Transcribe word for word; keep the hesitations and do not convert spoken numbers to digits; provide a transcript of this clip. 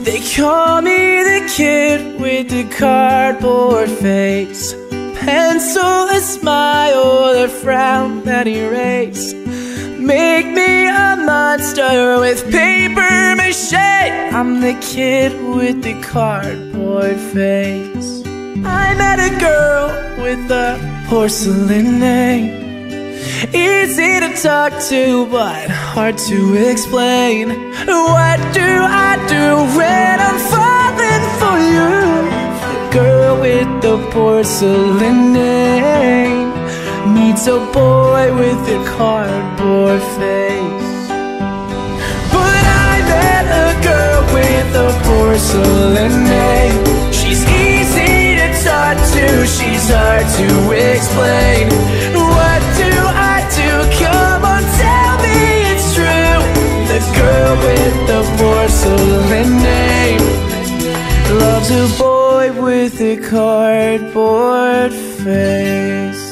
They call me the kid with the cardboard face, pencil, a smile, a frown that erase. Make me a monster with paper mache. I'm the kid with the cardboard face. I met a girl with a porcelain name, easy to talk to but hard to explain. What do I do when I'm falling for you? The girl with the porcelain name meets a boy with a cardboard face. But I met a girl with a porcelain name. She's easy to talk to, she's hard to explain. What do I do? Come on, tell me it's true. The girl with the porcelain name loves a boy with a cardboard face.